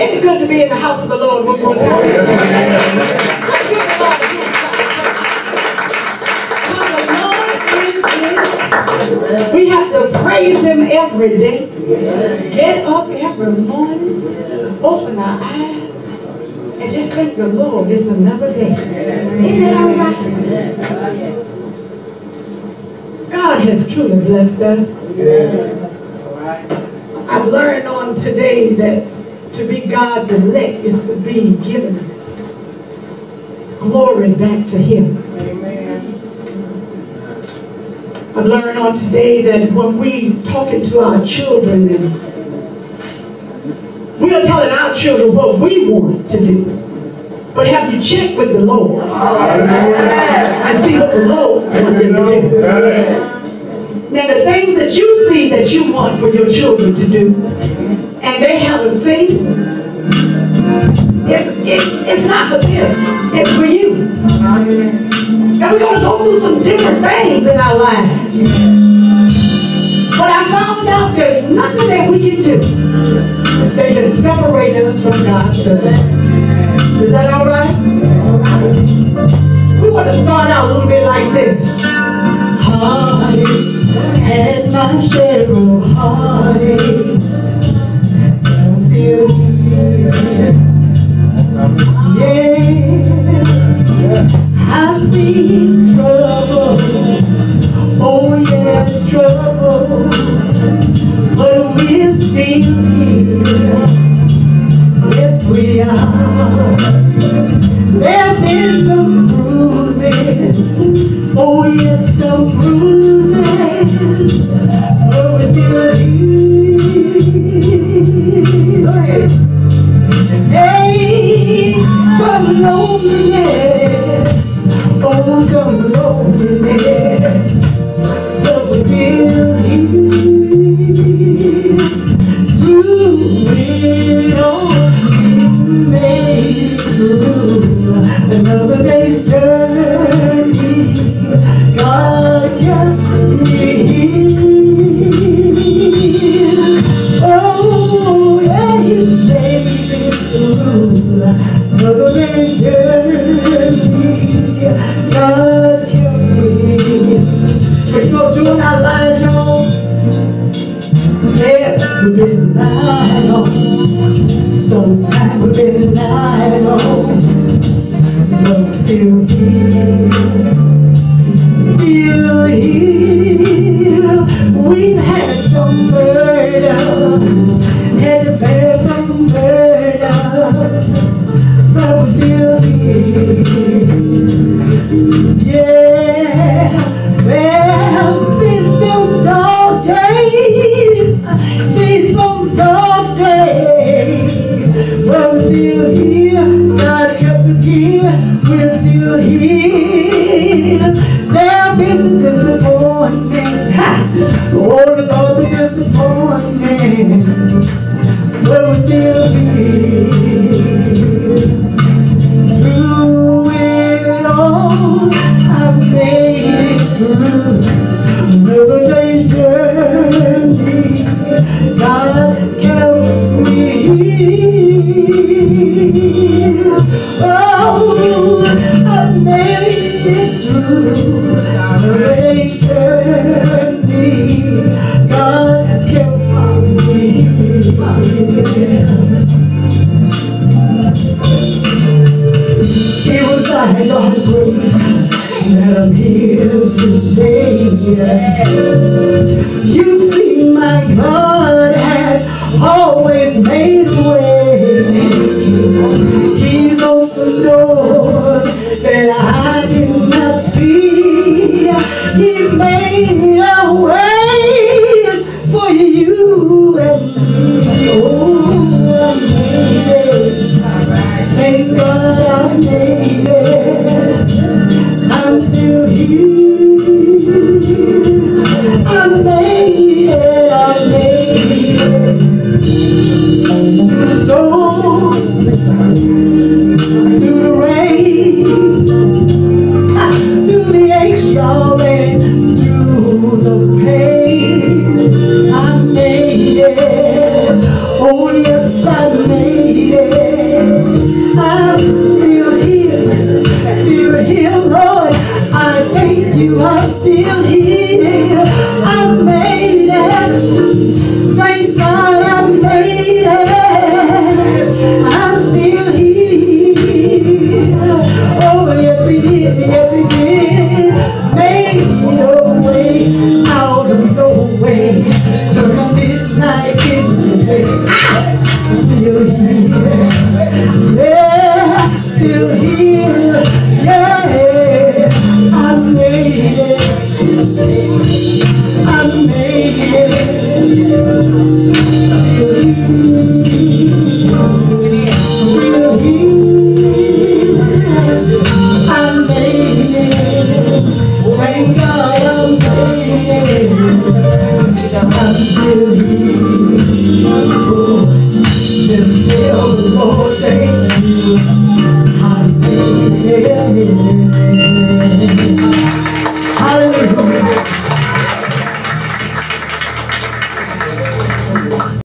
Isn't it good to be in the house of the Lord one more time? Let's give the Lord a good time. We have to praise Him every day. Get up every morning, open our eyes, and just thank the Lord it's another day. Isn't that all right? God has truly blessed us. I've learned on today that to be God's elect is to be given glory back to Him. I've learned on today that when we talking to our children, and we are telling our children what we want to do. But have you checked with the Lord and see what the Lord wants them to do? Now the things that you see that you want for your children to do, and they haven't seen, it's not for them, it's for you. And we're going to go through some different things in our lives. But I found out there's nothing that we can do that can separate us from God's love. Is that all right? We want to start out a little bit like this. Heartaches, had my share of heartaches. I'm still here. Yeah, I've seen troubles. Oh yes, troubles. But we're still here. Yes, we are. There have been some bruises. Oh yes, some bruises. But we're still here. Hey, some loneliness. Oh, some loneliness. But we're still here. Through it all, made it through another day's journey. God kept me here. Oh, yeah, He made it through another day's journey. God kept me here. But you know, during our lives, y'all, yeah, we've been lying on. Sometimes we've been lying on. But we're still here. Still here. We've had some burden. Had to bear some burden. But we're still here. Yeah. There's been some dark days. See some dark days. But we're still here. God kept us here. We're still here. There have been some disappointment. Oh, the thoughts of disappointment. But we're still here. Through it all, I've made it through another day's journey. God kept me here. Oh, I made it through another day's journey. God kept me here. It was by God's grace that I'm here today. You see, my God has always made a way. He's opened doors that I did not see. He's made a way for you and me. Oh, I made it. Thank God I made it. I'm still here. I made it. I made it. So